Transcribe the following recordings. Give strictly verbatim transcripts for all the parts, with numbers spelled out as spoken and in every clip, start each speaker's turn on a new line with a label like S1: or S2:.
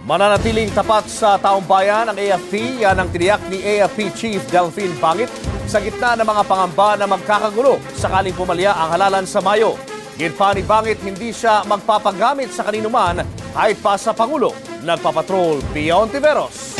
S1: Mananatiling tapat sa taong bayan ang A F P. Yan ang tiniyak ni A F P Chief Delphine Bangit sa gitna ng mga pangamba na magkakagulo sakaling pumalya ang halalan sa Mayo. Ginpa ni Bangit hindi siya magpapagamit sa kanino man kahit pa sa Pangulo. Nagpapatrol Pio Ontiveros.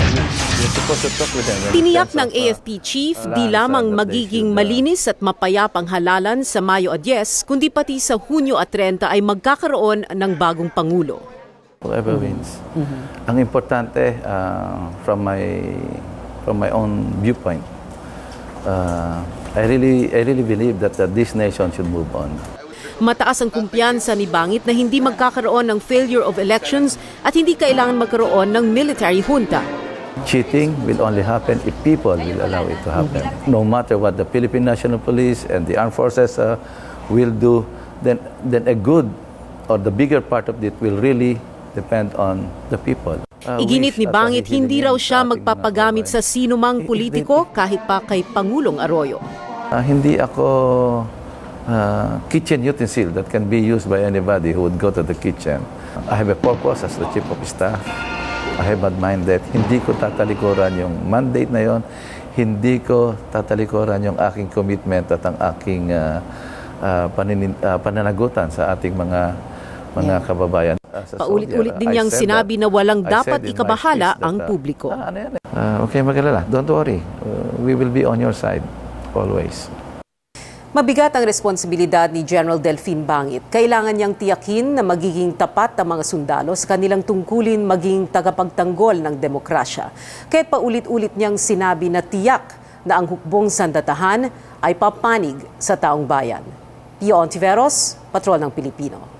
S2: Tiniyak ng A F P Chief di lamang magiging malinis at mapayapang halalan sa Mayo ten, kundi pati sa Hunyo at thirty ay magkakaroon ng bagong Pangulo.
S3: Whoever wins. Mm-hmm. Ang importante, uh, from my from my own viewpoint, uh, I really I really believe that uh, this nation should move on.
S2: Mataas ang kumpiyansa ni Bangit na hindi magkakaroon ng failure of elections at hindi kailangan magkaroon ng military junta.
S3: Cheating will only happen if people will allow it to happen. No matter what the Philippine National Police and the armed forces uh, will do, then then a good or the bigger part of it will really depend on the people. Uh,
S2: Iginit ni Bangit hindi raw siya magpapagamit sa sinumang politiko kahit pa kay Pangulong Arroyo.
S3: Uh, hindi ako uh, kitchen utensil that can be used by anybody who would go to the kitchen. I have a purpose as the Chief of Staff. I have a mind that hindi ko tatalikuran yung mandate na yon, hindi ko tatalikuran yung aking commitment at ang aking uh, uh, paninin, uh, pananagutan sa ating mga mga kababayan.
S2: Paulit-ulit din niyang sinabi na walang dapat ikabahala ang publiko.
S3: Ah, ano yan? Uh, okay, mag-alala. Don't worry. Uh, we will be on your side always.
S2: Mabigat ang responsibilidad ni General Delphine Bangit. Kailangan niyang tiyakin na magiging tapat ang mga sundalo sa kanilang tungkulin maging tagapagtanggol ng demokrasya. Kaya't paulit-ulit niyang sinabi na tiyak na ang hukbong sandatahan ay papanig sa taong bayan. Pio Ontiveros, Patrol ng Pilipino.